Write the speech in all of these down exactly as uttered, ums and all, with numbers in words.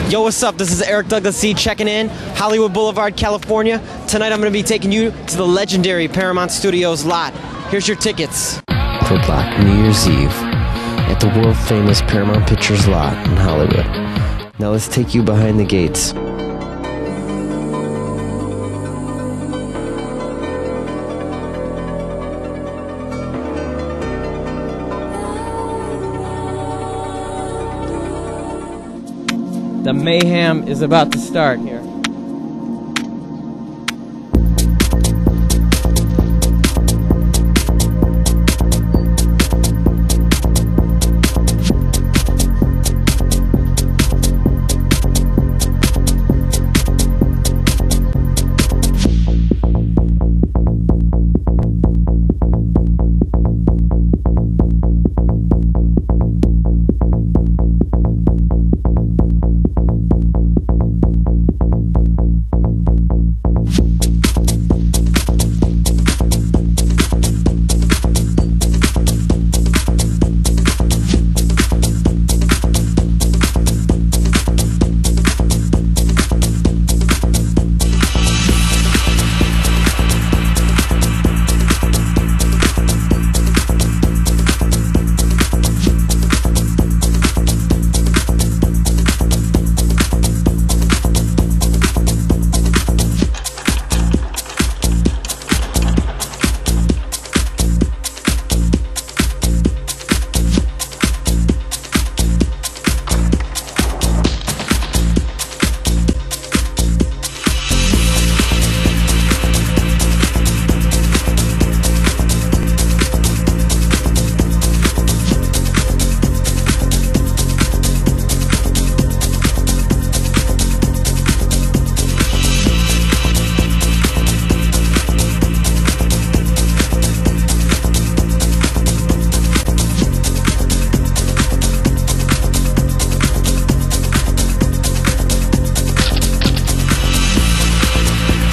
Yo, what's up? This is Eric Douglas C checking in, Hollywood Boulevard, California. Tonight I'm going to be taking you to the legendary Paramount Studios lot. Here's your tickets. Gridlock, New Year's Eve, at the world-famous Paramount Pictures lot in Hollywood. Now let's take you behind the gates. The mayhem is about to start here.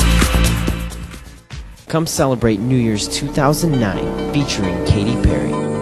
Come celebrate New Year's two thousand nine featuring Katy Perry.